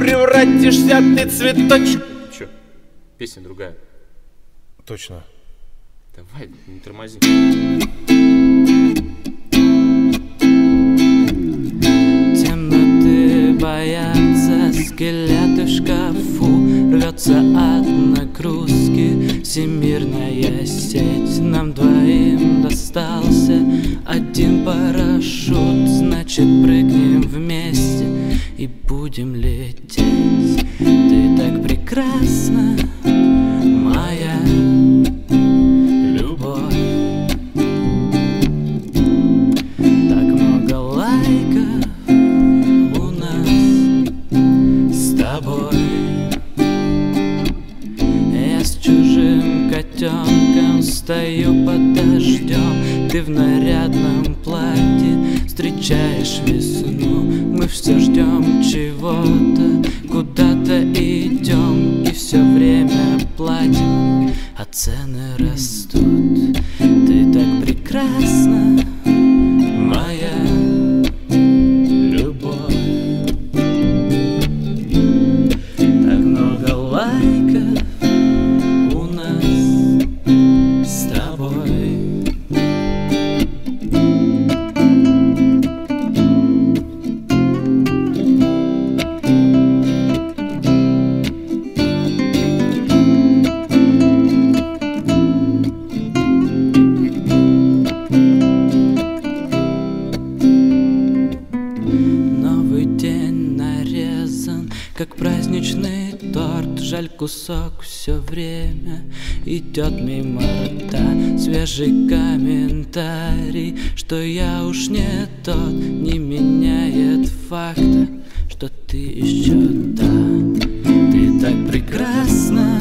превратишься ты цветочек. Чё? Песня другая. Точно. Давай, не тормози. Темноты боятся, скелеты в шкафу, рвется от нагрузки всемирная сеть. Нам двоим достался один парашют, значит прыгнем вместе и будем лететь. Ты так прекрасна, моя любовь. Так много лайков у нас с тобой. Я с чужим котенком стою под дождем. Ты в нарядном платье встречаешь весну. Мы все ждем чего-то, куда-то идем, и все время платим, а цены растут. Ты так прекрасна, моя любовь. Так много лайков у нас с тобой. Как праздничный торт, жаль, кусок все время идет мимо рта. Свежий комментарий, что я уж не тот, не меняет факта, что ты еще та. Ты так прекрасна,